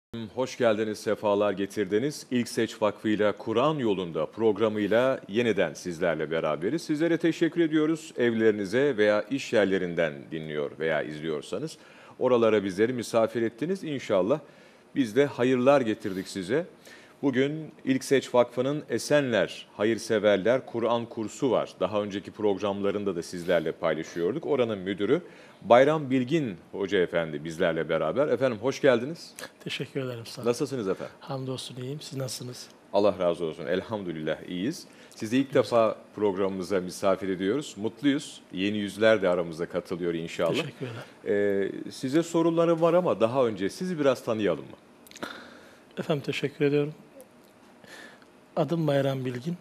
Hoş geldiniz, sefalar getirdiniz. İlk Seç Vakfı ile Kur'an yolunda programıyla yeniden sizlerle beraberiz. Sizlere teşekkür ediyoruz. Evlerinize veya iş yerlerinden dinliyor veya izliyorsanız oralara bizleri misafir ettiniz. İnşallah biz de hayırlar getirdik size. Bugün İlk Seç Vakfı'nın Esenler Hayırseverler Kur'an kursu var. Daha önceki programlarında da sizlerle paylaşıyorduk. Oranın müdürü Bayram Bilgin Hoca Efendi bizlerle beraber. Efendim hoş geldiniz. Teşekkür ederim sana. Nasılsınız efendim? Hamdolsun iyiyim. Siz nasılsınız? Allah razı olsun. Elhamdülillah iyiyiz. Sizi ilk defa programımıza misafir ediyoruz. Mutluyuz. Yeni yüzler de aramıza katılıyor inşallah. Teşekkür ederim. Size sorularım var ama daha önce sizi biraz tanıyalım mı? Efendim teşekkür ediyorum. Adım Bayram Bilgin.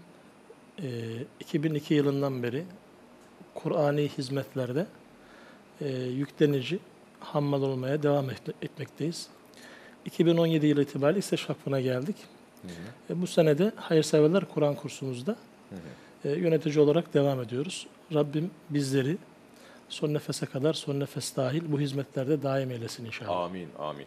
2002 yılından beri Kur'ani hizmetlerde yüklenici hammal olmaya devam etmekteyiz. 2017 yılı itibariyle İsteş Vakfı'na geldik. Bu sene de Hayırseverler Kur'an kursumuzda yönetici olarak devam ediyoruz. Rabbim bizleri son nefese kadar, son nefes dahil bu hizmetlerde daim eylesin inşallah. Amin, amin.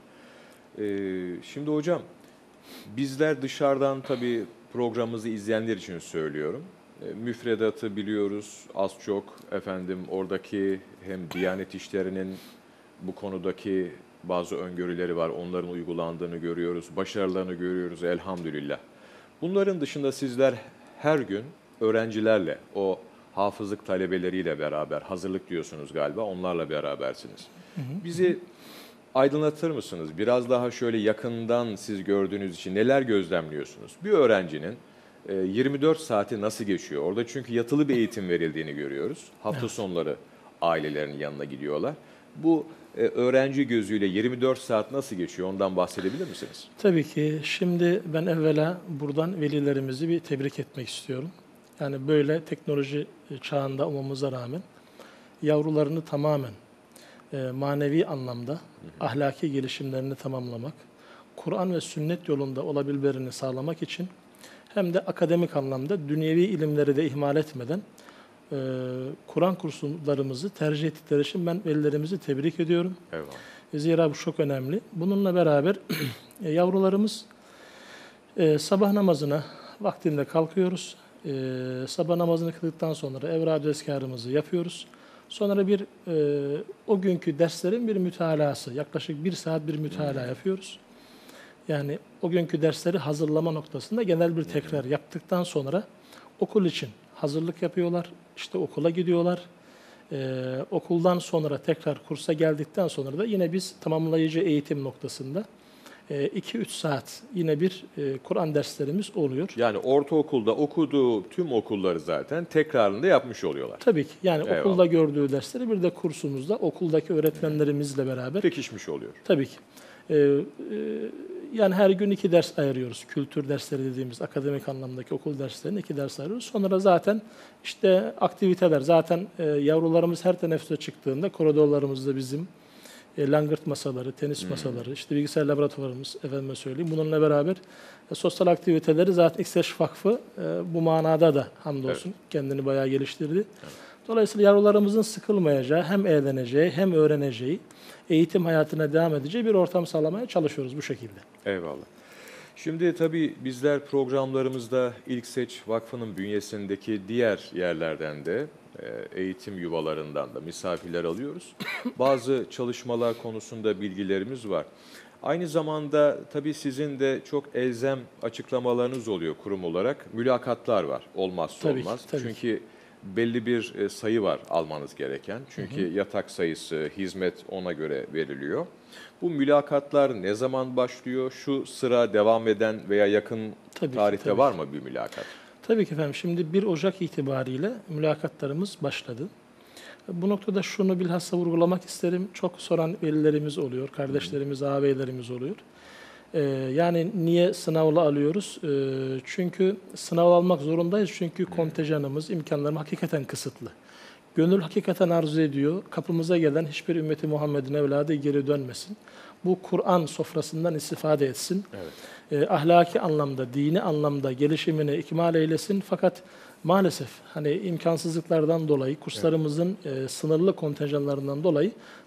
Şimdi hocam, bizler dışarıdan tabii programımızı izleyenler için söylüyorum. Müfredatı biliyoruz az çok. Efendim oradaki hem Diyanet İşleri'nin bu konudaki bazı öngörüleri var. Onların uygulandığını görüyoruz. Başarılarını görüyoruz elhamdülillah. Bunların dışında sizler her gün öğrencilerle, o hafızlık talebeleriyle beraber, hazırlık diyorsunuz galiba, onlarla berabersiniz. Bizi aydınlatır mısınız? Biraz daha şöyle yakından siz gördüğünüz için neler gözlemliyorsunuz? Bir öğrencinin 24 saati nasıl geçiyor? Orada çünkü yatılı bir eğitim verildiğini görüyoruz. Hafta sonları ailelerinin yanına gidiyorlar. Bu öğrenci gözüyle 24 saat nasıl geçiyor? Ondan bahsedebilir misiniz? Tabii ki. Şimdi ben evvela buradan velilerimizi bir tebrik etmek istiyorum. Yani böyle teknoloji çağında olmamıza rağmen yavrularını tamamen manevi anlamda ahlaki gelişimlerini tamamlamak, Kur'an ve sünnet yolunda olabilmelerini sağlamak için hem de akademik anlamda dünyevi ilimleri de ihmal etmeden Kur'an kurslarımızı tercih ettikleri için ben velilerimizi tebrik ediyorum. Eyvallah. Zira bu çok önemli. Bununla beraber yavrularımız sabah namazına vaktinde kalkıyoruz. Sabah namazını kıldıktan sonra evrad-ı ezkârımızı yapıyoruz. Sonra o günkü derslerin bir mütalası, yaklaşık 1 saat bir mütalaa yapıyoruz. Yani o günkü dersleri hazırlama noktasında genel bir tekrar yaptıktan sonra okul için hazırlık yapıyorlar. İşte okula gidiyorlar. Okuldan sonra tekrar kursa geldikten sonra da yine biz tamamlayıcı eğitim noktasında 2-3 saat yine bir Kur'an derslerimiz oluyor. Yani ortaokulda okuduğu tüm okulları zaten tekrarında yapmış oluyorlar. Tabii ki. Yani Eyvallah. Okulda gördüğü dersleri bir de kursumuzda okuldaki öğretmenlerimizle beraber. Pekişmiş oluyor. Tabii ki. Yani her gün 2 ders ayırıyoruz. Kültür dersleri dediğimiz akademik anlamdaki okul derslerine 2 ders ayırıyoruz. Sonra zaten işte aktiviteler. Zaten yavrularımız her teneffüse çıktığında koridorlarımızda bizim langırt masaları, tenis masaları, işte bilgisayar laboratuvarımız, efendime söyleyeyim. Bununla beraber sosyal aktiviteleri zaten İkseş Vakfı bu manada da hamdolsun kendini bayağı geliştirdi. Evet. Dolayısıyla yavrularımızın sıkılmayacağı, hem eğleneceği hem öğreneceği, eğitim hayatına devam edeceği bir ortam sağlamaya çalışıyoruz bu şekilde. Eyvallah. Şimdi tabii bizler programlarımızda İlk Seç Vakfı'nın bünyesindeki diğer yerlerden de eğitim yuvalarından da misafirler alıyoruz. Bazı çalışmalar konusunda bilgilerimiz var. Aynı zamanda tabii sizin de çok elzem açıklamalarınız oluyor kurum olarak. Mülakatlar var. Olmazsa Tabii olmaz. ki, tabii. Çünkü belli bir sayı var almanız gereken. Çünkü yatak sayısı, hizmet ona göre veriliyor. Bu mülakatlar ne zaman başlıyor? Şu sıra devam eden veya yakın tarihte tabii var mı bir mülakat? Tabii ki efendim. Şimdi 1 Ocak itibariyle mülakatlarımız başladı. Bu noktada şunu bilhassa vurgulamak isterim. Çok soran velilerimiz oluyor, kardeşlerimiz, ağabeylerimiz oluyor. Yani niye sınavla alıyoruz? Çünkü sınav almak zorundayız. Çünkü kontenjanımız, imkanlarımız hakikaten kısıtlı. Gönül hakikaten arzu ediyor. Kapımıza gelen hiçbir ümmeti Muhammed'in evladı geri dönmesin. Bu Kur'an sofrasından istifade etsin. Evet. Ahlaki anlamda, dini anlamda gelişimini ikmal eylesin. Fakat maalesef hani imkansızlıklardan dolayı, kurslarımızın sınırlı kontenjanlarından dolayı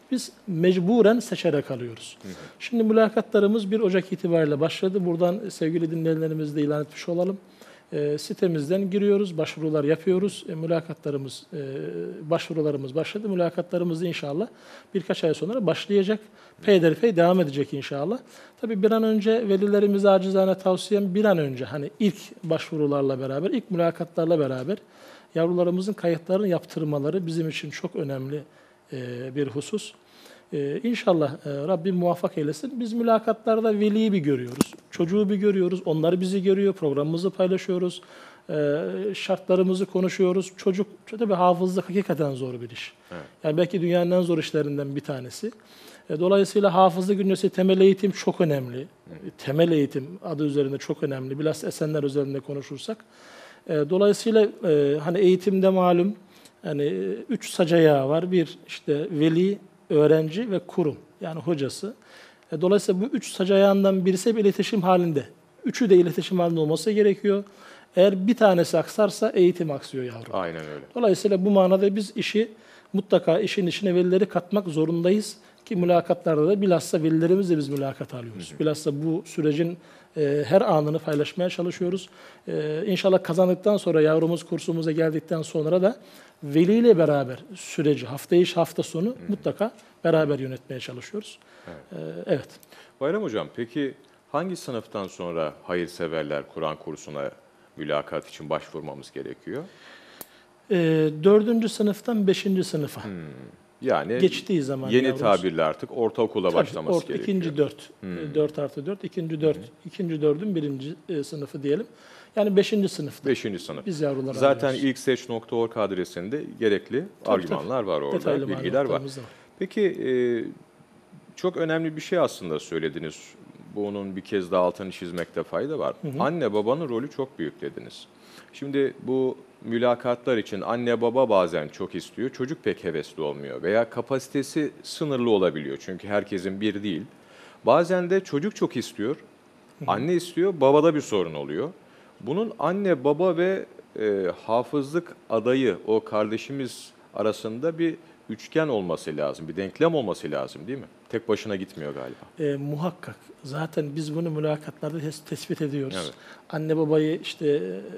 Biz mecburen seçerek alıyoruz. Şimdi mülakatlarımız 1 Ocak itibariyle başladı. Buradan sevgili dinleyenlerimizle ilan etmiş olalım. Sitemizden giriyoruz, başvurular yapıyoruz. Başvurularımız başladı. Mülakatlarımız da inşallah birkaç ay sonra başlayacak. Peyderpey devam edecek inşallah. Tabii bir an önce velilerimize acizane tavsiyem bir an önce hani ilk başvurularla beraber, ilk mülakatlarla beraber yavrularımızın kayıtlarını yaptırmaları bizim için çok önemli bir husus. İnşallah Rabbim muvaffak eylesin. Biz mülakatlarda veliyi bir görüyoruz, çocuğu bir görüyoruz, onlar bizi görüyor, programımızı paylaşıyoruz, şartlarımızı konuşuyoruz. Çocuk, tabii hafızlık hakikaten zor bir iş. Evet. Yani belki dünyanın en zor işlerinden bir tanesi. Dolayısıyla hafızlık öncesi temel eğitim çok önemli. Temel eğitim adı üzerinde çok önemli. Biraz Esenler üzerinde konuşursak. Dolayısıyla hani eğitimde malum hani 3 sac ayağı var. Bir işte veli, öğrenci ve kurum yani hocası. Dolayısıyla bu 3 sac ayağından birisi bir iletişim halinde. Üçü de iletişim halinde olması gerekiyor. Eğer bir tanesi aksarsa eğitim aksıyor yavrum. Aynen öyle. Dolayısıyla bu manada biz mutlaka işin içine velileri katmak zorundayız. Ki mülakatlarda da bilhassa velilerimizle biz mülakat alıyoruz. Bilhassa bu sürecin her anını paylaşmaya çalışıyoruz. İnşallah kazandıktan sonra yavrumuz kursumuza geldikten sonra da veliyle beraber süreci hafta içi hafta sonu mutlaka beraber yönetmeye çalışıyoruz. Evet. Bayram Hocam, peki hangi sınıftan sonra hayırseverler Kur'an kursuna mülakat için başvurmamız gerekiyor? 4. sınıftan 5. sınıfa. Yani Geçtiği zaman yeni yavrumuz, tabirle artık ortaokula başlaması gerekiyor. İkinci 4. 4 artı 4. İkinci 4. İkinci 4'ün 1. Sınıfı diyelim. Yani 5. sınıfta. 5. sınıf. Biz yavruları Zaten alıyoruz. ilkseç.org adresinde gerekli argümanlar var orada, Detaylı bilgiler var. malumatlarımız da var. Peki çok önemli bir şey aslında söylediniz. Bunun bir kez daha altını çizmekte fayda var. Anne babanın rolü çok büyük dediniz. Şimdi bu mülakatlar için anne baba bazen çok istiyor, çocuk pek hevesli olmuyor veya kapasitesi sınırlı olabiliyor. Çünkü herkesin bir değil. Bazen de çocuk çok istiyor, anne istiyor, babada bir sorun oluyor. Bunun anne baba ve hafızlık adayı, o kardeşimiz arasında bir üçgen olması lazım, bir denklem olması lazım değil mi? Tek başına gitmiyor galiba. Muhakkak. Zaten biz bunu mülakatlarda tespit ediyoruz. Evet. Anne babayı işte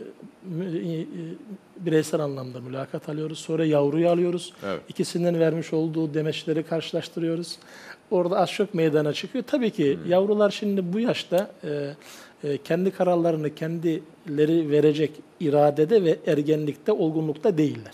bireysel anlamda mülakat alıyoruz. Sonra yavruyu alıyoruz. Evet. İkisinden vermiş olduğu demeçleri karşılaştırıyoruz. Orada az çok meydana çıkıyor. Tabii ki yavrular şimdi bu yaşta kendi kararlarını kendileri verecek iradede ve ergenlikte, olgunlukta değiller.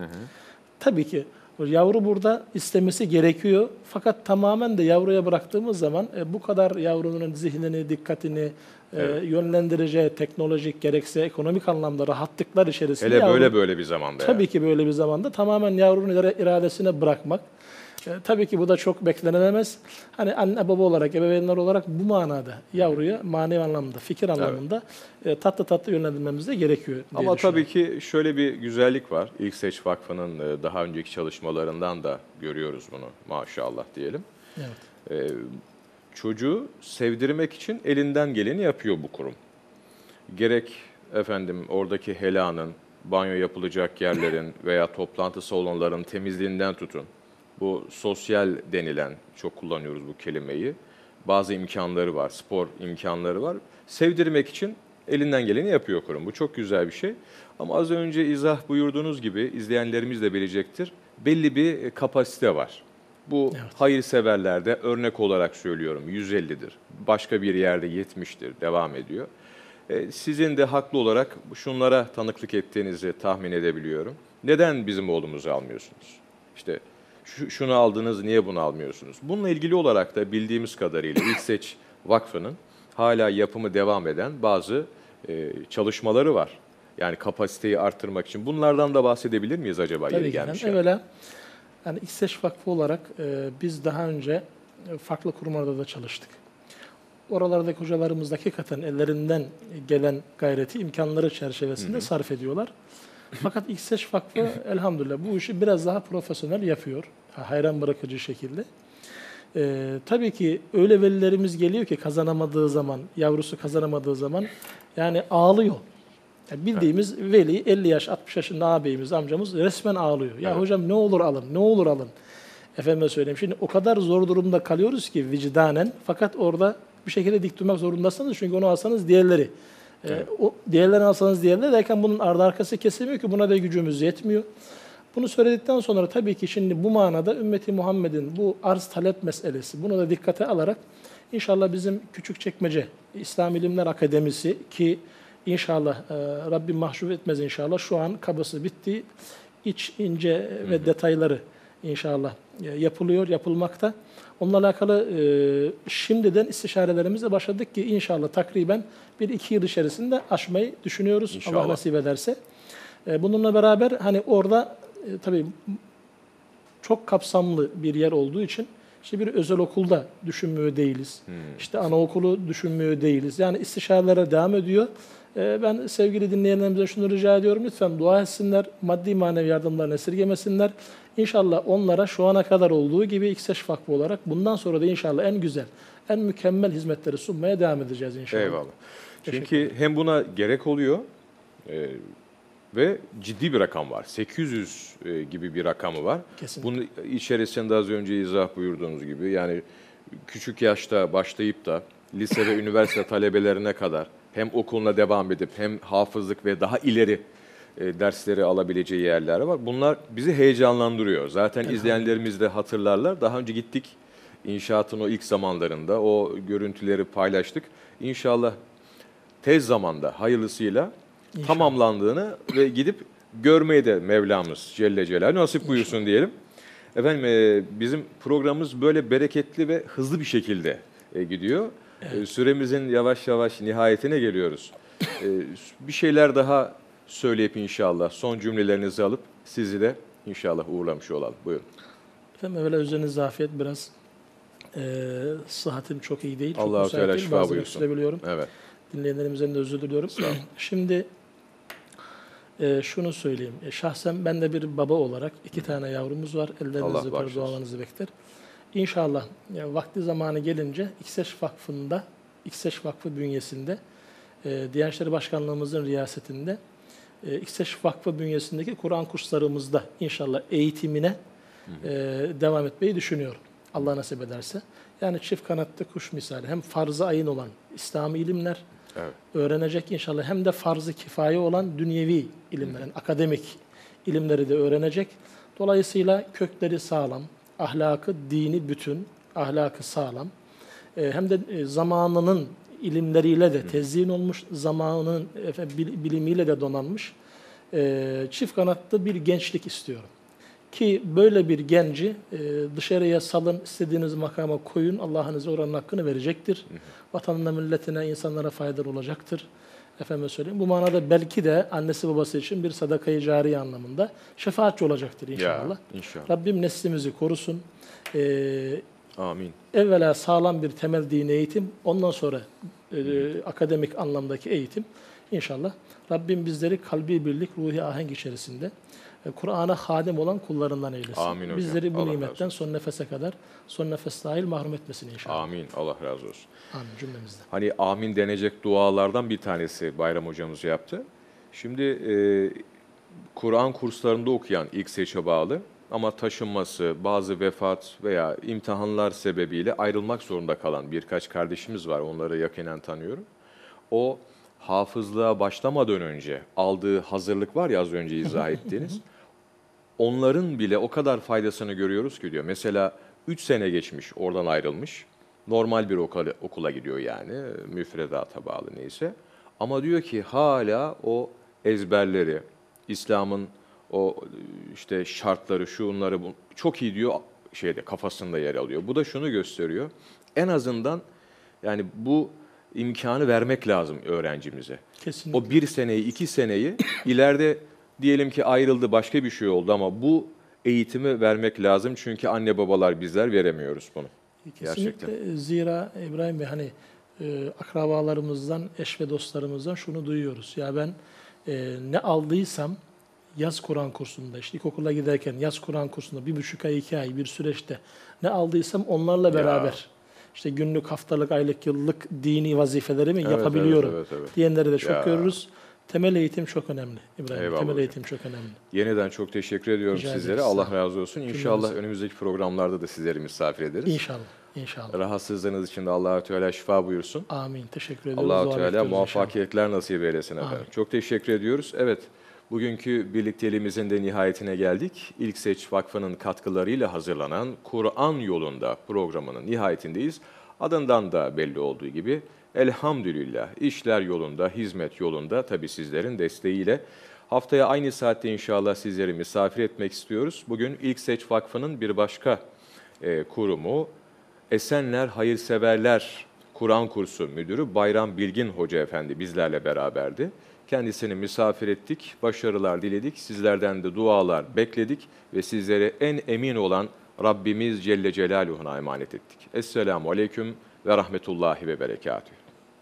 Tabii ki yavru burada istemesi gerekiyor. Fakat tamamen de yavruya bıraktığımız zaman bu kadar yavrunun zihnini, dikkatini yönlendireceği teknolojik gerekse ekonomik anlamda rahatlıklar içerisinde Hele böyle bir zamanda. tabii ki böyle bir zamanda tamamen yavrunun iradesine bırakmak. Tabii ki bu da çok beklenemez. Hani anne baba olarak, ebeveynler olarak bu manada yavruya manevi anlamda, fikir anlamında tatlı tatlı yönlendirmemiz de gerekiyor diye Ama düşünüyorum. tabii ki şöyle bir güzellik var. İlkseç Vakfı'nın daha önceki çalışmalarından da görüyoruz bunu maşallah diyelim. Evet. Çocuğu sevdirmek için elinden geleni yapıyor bu kurum. Gerek oradaki helanın, banyo yapılacak yerlerin veya toplantı salonlarının temizliğinden tutun. Bu sosyal denilen, çok kullanıyoruz bu kelimeyi. Bazı imkanları var, spor imkanları var. Sevdirmek için elinden geleni yapıyor kurum. Bu çok güzel bir şey. Ama az önce izah buyurduğunuz gibi izleyenlerimiz de bilecektir. Belli bir kapasite var. Bu hayırseverlerde örnek olarak söylüyorum 150'dir. Başka bir yerde 70'tir, devam ediyor. Sizin de haklı olarak şunlara tanıklık ettiğinizi tahmin edebiliyorum. Neden bizim oğlumuzu almıyorsunuz? İşte şunu aldınız, niye bunu almıyorsunuz? Bununla ilgili olarak da bildiğimiz kadarıyla İlkseç Vakfı'nın hala yapımı devam eden bazı çalışmaları var. Yani kapasiteyi arttırmak için. Bunlardan da bahsedebilir miyiz acaba? Tabii Yeri ki. gelmişken. Evvela yani İkseç Vakfı olarak biz daha önce farklı kurumlarda da çalıştık. Oralardaki hocalarımız hakikaten ellerinden gelen gayreti, imkanları çerçevesinde sarf ediyorlar. Fakat İkseç Vakfı elhamdülillah bu işi biraz daha profesyonel yapıyor. Hayran bırakıcı şekilde. Tabii ki öyle velilerimiz geliyor ki kazanamadığı zaman, yavrusu kazanamadığı zaman yani ağlıyor. Yani bildiğimiz veli 50 yaş, 60 yaşında ağabeyimiz, amcamız resmen ağlıyor. Ya hocam ne olur alın, ne olur alın. Efendime söyleyeyim. Şimdi o kadar zor durumda kalıyoruz ki vicdanen. Fakat orada bir şekilde dik durmak zorundasınız. Çünkü onu alsanız diğerleri. O diğerlerini alsanız diğerleri derken bunun arkası kesilmiyor ki buna da gücümüz yetmiyor. Bunu söyledikten sonra tabii ki şimdi bu manada ümmeti Muhammed'in bu arz talep meselesi bunu da dikkate alarak inşallah bizim Küçükçekmece İslam İlimler Akademisi ki inşallah Rabbim mahcup etmez inşallah şu an kabası bitti. İç ince ve detayları inşallah yapılıyor, yapılmakta. Onunla alakalı şimdiden istişarelerimize başladık ki inşallah takriben 1-2 yıl içerisinde aşmayı düşünüyoruz. İnşallah. Allah nasip ederse. Bununla beraber hani orada tabii çok kapsamlı bir yer olduğu için işte bir özel okulda düşünmüyor değiliz. İşte anaokulu düşünmüyor değiliz. Yani istişarelere devam ediyor. Ben sevgili dinleyenlerimize şunu rica ediyorum. Lütfen dua etsinler. Maddi manevi yardımlarını esirgemesinler. İnşallah onlara şu ana kadar olduğu gibi İkseş Vakfı olarak bundan sonra da inşallah en güzel, en mükemmel hizmetleri sunmaya devam edeceğiz inşallah. Eyvallah. Teşekkür Çünkü hem buna gerek oluyor ve ciddi bir rakam var. 800 gibi bir rakamı var. Kesinlikle. Bunun içerisinde az önce izah buyurduğunuz gibi yani küçük yaşta başlayıp da lise ve üniversite talebelerine kadar hem okuluna devam edip hem hafızlık ve daha ileri dersleri alabileceği yerler var. Bunlar bizi heyecanlandırıyor. Zaten izleyenlerimiz de hatırlarlar. Daha önce gittik inşaatın o ilk zamanlarında o görüntüleri paylaştık. İnşallah tez zamanda hayırlısıyla tamamlandığını ve gidip görmeyi de Mevlamız Celle Celaluhu nasip buyursun diyelim. Efendim bizim programımız böyle bereketli ve hızlı bir şekilde gidiyor. Evet. Süremizin yavaş yavaş nihayetine geliyoruz. Bir şeyler daha söyleyip inşallah son cümlelerinizi alıp sizi de inşallah uğurlamış olalım. Buyurun. Efendim evvela üzerinize afiyet biraz. Sıhhatim çok iyi değil. Allah-u Teala şifa buyursun. Biliyorum. Evet. Dinleyenlerimizden de özür diliyorum. Şimdi şunu söyleyeyim. Şahsen ben de bir baba olarak 2 tane yavrumuz var. Ellerinizi öper, dualarınızı bekler. İnşallah vakti zamanı gelince İkseş Vakfı bünyesinde Diyanet İşleri Başkanlığımızın riyasetinde İkseş Vakfı bünyesindeki Kur'an kurslarımızda inşallah eğitimine devam etmeyi düşünüyorum. Allah nasip ederse. Yani çift kanatlı kuş misali hem farz-ı ayın olan İslami ilimler öğrenecek inşallah hem de farz-ı kifaye olan dünyevi ilimler, yani akademik ilimleri de öğrenecek. Dolayısıyla kökleri sağlam, ahlakı, dini bütün, ahlakı sağlam. Hem de zamanının ilimleriyle de tezyin olmuş, zamanının bilimiyle de donanmış çift kanatlı bir gençlik istiyorum. Ki böyle bir genci dışarıya salın, istediğiniz makama koyun, Allah'ınız oranın hakkını verecektir. Vatanına, milletine, insanlara faydalı olacaktır. Efendim söyleyeyim. Bu manada belki de annesi babası için bir sadaka-i cariye anlamında şefaatçi olacaktır inşallah. Ya, inşallah. Rabbim neslimizi korusun. Amin. Evvela sağlam bir temel dini eğitim, ondan sonra akademik anlamdaki eğitim. İnşallah Rabbim bizleri kalbi birlik, ruhi ahenk içerisinde Kur'an'a hadim olan kullarından eylesin. Amin hocam. Bizleri bu Allah nimetten son nefese kadar, son nefes dahil mahrum etmesin inşallah. Amin. Allah razı olsun. Amin cümlemizden. Hani amin denecek dualardan bir tanesi Bayram hocamız yaptı. Şimdi Kur'an kurslarında okuyan ilk seçe bağlı ama taşınması, bazı vefat veya imtihanlar sebebiyle ayrılmak zorunda kalan birkaç kardeşimiz var. Onları yakinen tanıyorum. O hafızlığa başlamadan önce aldığı hazırlık var ya az önce izah ettiğiniz. Onların bile o kadar faydasını görüyoruz ki diyor. Mesela 3 sene geçmiş, oradan ayrılmış. Normal bir okula gidiyor yani, müfredata bağlı neyse. Ama diyor ki hala o ezberleri, İslam'ın o işte şartları, şunları çok iyi diyor kafasında yer alıyor. Bu da şunu gösteriyor. En azından yani bu imkanı vermek lazım öğrencimize. Kesinlikle. O 1 seneyi, 2 seneyi ileride diyelim ki ayrıldı, başka bir şey oldu ama bu eğitimi vermek lazım. Çünkü anne babalar bizler veremiyoruz bunu. Kesinlikle. Gerçekten. Zira İbrahim Bey hani akrabalarımızdan, eş ve dostlarımızdan şunu duyuyoruz. Ya ben ne aldıysam yaz Kur'an kursunda, işte ilkokula giderken yaz Kur'an kursunda 1,5 ay, 2 ay bir süreçte ne aldıysam onlarla beraber işte günlük, haftalık, aylık, yıllık dini vazifelerimi yapabiliyorum evet. diyenleri de çok görürüz. temel eğitim çok önemli İbrahim. Eyvallah Temel hocam. eğitim çok önemli. Yeniden çok teşekkür ediyorum Rica sizlere. ederiz. Allah Sağ razı olsun. İnşallah Cümlemize. önümüzdeki programlarda da sizleri misafir ederiz. İnşallah. İnşallah. Rahatsızlığınız için de Allah-u Teala şifa buyursun. Amin. Teşekkür ediyoruz. Allah-u Dua Teala bekliyoruz muvaffakiyetler nasip eylesin efendim. Amin. Çok teşekkür ediyoruz. Evet, bugünkü birlikteliğimizin de nihayetine geldik. İlkseç Vakfı'nın katkılarıyla hazırlanan Kur'an Yolunda programının nihayetindeyiz. Adından da belli olduğu gibi elhamdülillah işler yolunda, hizmet yolunda, tabii sizlerin desteğiyle. Haftaya aynı saatte inşallah sizleri misafir etmek istiyoruz. Bugün İlkseç Vakfı'nın bir başka kurumu Esenler Hayırseverler Kur'an Kursu Müdürü Bayram Bilgin Hoca Efendi bizlerle beraberdi. Kendisini misafir ettik, başarılar diledik, sizlerden de dualar bekledik ve sizlere en emin olan Rabbimiz Celle Celaluhu'na emanet ettik. Esselamu Aleyküm ve Rahmetullahi ve Berekatühü.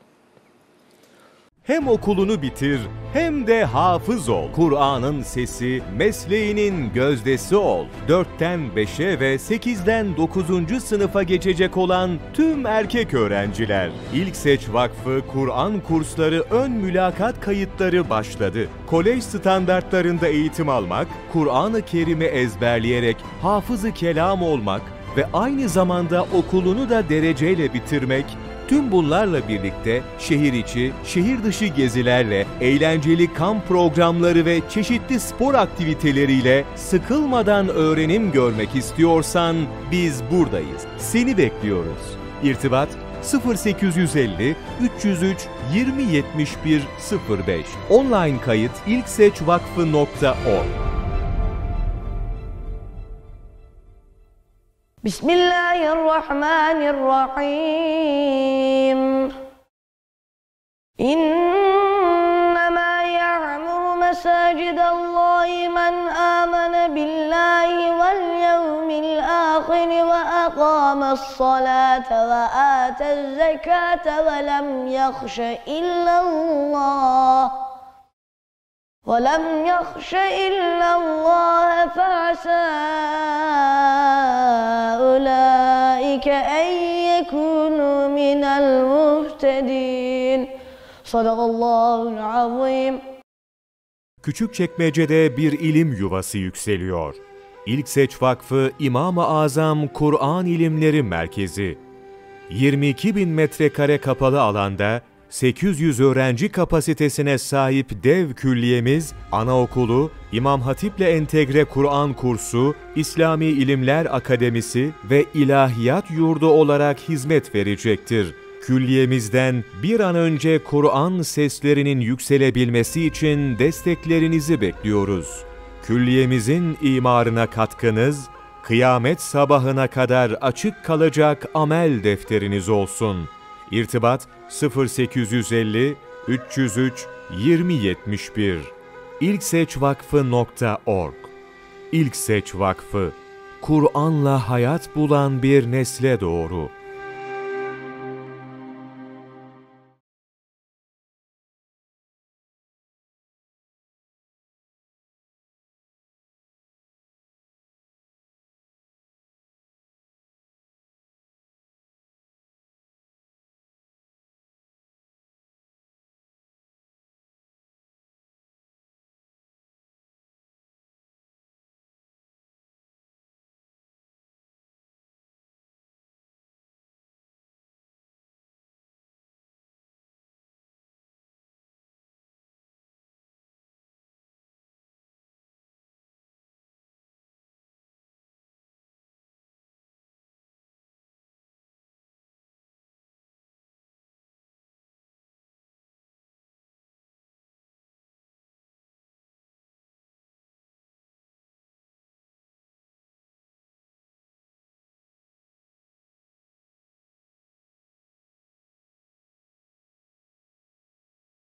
Hem okulunu bitir hem de hafız ol. Kur'an'ın sesi, mesleğinin gözdesi ol. 4'ten 5'e ve 8'den 9. sınıfa geçecek olan tüm erkek öğrenciler. İlkseç Vakfı Kur'an kursları ön mülakat kayıtları başladı. Kolej standartlarında eğitim almak, Kur'an-ı Kerim'i ezberleyerek hafız-ı kelam olmak ve aynı zamanda okulunu da dereceyle bitirmek, tüm bunlarla birlikte şehir içi, şehir dışı gezilerle, eğlenceli kamp programları ve çeşitli spor aktiviteleriyle sıkılmadan öğrenim görmek istiyorsan biz buradayız. Seni bekliyoruz. İrtibat 0850 303 2071 05. Online kayıt ilkseçvakfı.org. Bismillahirrahmanirrahim. İnnemâ ya'muru mesâcidallahi men âmene billahi vel yevmil âhir ve akâme's-salâte ve âte'z-zekâte ve lem yakhşe illallah. وَلَمْ يَخْشَ إِلَّا اللَّهَ فَعَسَىٰ أُولَٰئِكَ أَن يَكُونُوا مِنَ الْمُهْتَدِينَ صَدَقَ اللّٰهُ الْعَظِيمُ. Küçükçekmece'de bir ilim yuvası yükseliyor. İlkseç Vakfı İmam-ı Azam Kur'an İlimleri Merkezi. 22.000 metrekare kapalı alanda 800 öğrenci kapasitesine sahip dev külliyemiz, anaokulu, İmam Hatip'le entegre Kur'an kursu, İslami İlimler Akademisi ve İlahiyat Yurdu olarak hizmet verecektir. Külliyemizden bir an önce Kur'an seslerinin yükselebilmesi için desteklerinizi bekliyoruz. Külliyemizin imarına katkınız, kıyamet sabahına kadar açık kalacak amel defteriniz olsun. İrtibat 0850 303 2071. ilkseçvakfı.org. İlkseç Vakfı, Kur'an'la hayat bulan bir nesle doğru.